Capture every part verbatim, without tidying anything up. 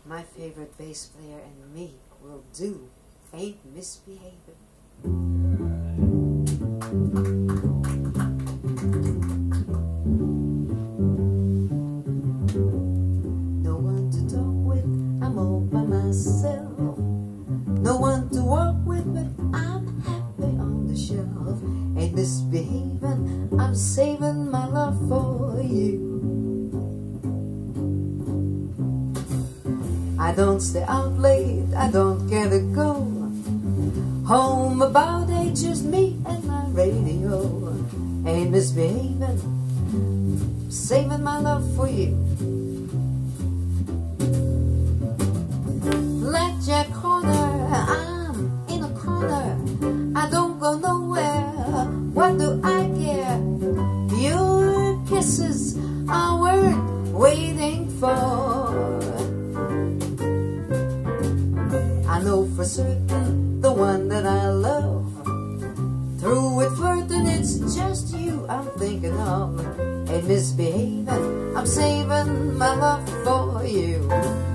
My favorite bass player and me will do Ain't Misbehavin'. No one to talk with, I'm all by myself. No one to walk with, but I'm happy on the shelf. Ain't misbehaving, I'm saving my love for you. I don't stay out late, I don't care to go home about eight, just me and my radio. Ain't misbehaving, saving my love for you. Blackjack corner, I'm in a corner, I don't go nowhere, what do I care? Your kisses are worth waiting for. I know for certain the one that I love. Through with flirting, it's just you I'm thinking of. Ain't misbehaving, I'm saving my love for you.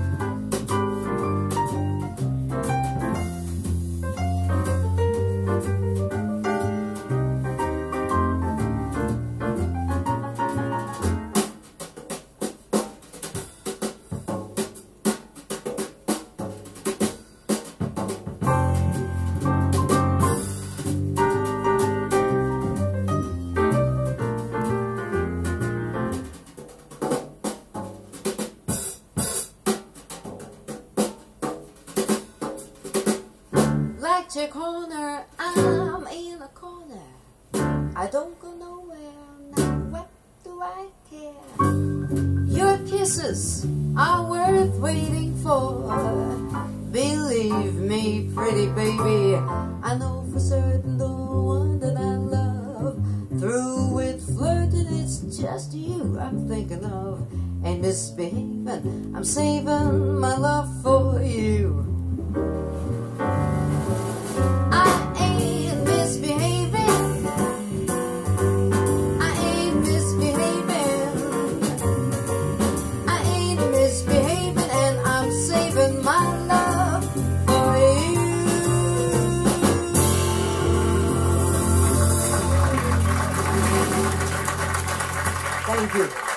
Blackjack corner, I'm in a corner, I don't go nowhere, now what do I care? Your kisses are worth waiting for. Believe me, pretty baby, I know for certain the one that I love. Through with flirting, it's just you I'm thinking of. Ain't misbehaving, I'm saving my love for you. Thank you.